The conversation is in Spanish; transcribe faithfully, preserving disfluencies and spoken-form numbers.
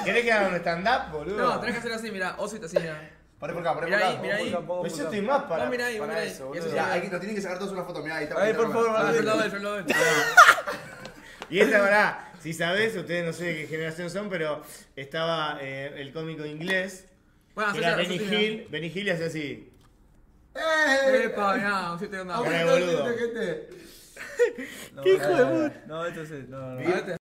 ¿Querés que haga un stand-up, boludo? No, tenés que hacer así, mirá. Oso y te así, mirá. Paré por acá, paré por Mirá acá. ahí, mirá ahí. Pues yo estoy más para... Vos mirá ahí, vos para mirá ahí. eso, Y eso boludo. Ya, hay que, nos tienen que sacar todos una foto, mirá, ahí está. Ay, por favor, Ah, Abel. yo lo doy, yo lo doy. Y esta, verdad, si sabés, ustedes no sé de qué generación son, pero estaba eh, el cómico inglés, Bueno, que era hacete- Benny hacete, Hill. Benny Hill hacía así. ¡Eh! Epa, mirá, un siete de onda. Cara de boludo. Gente. No, ¿Qué hijo de no, no, esto es. No, no. Mirá,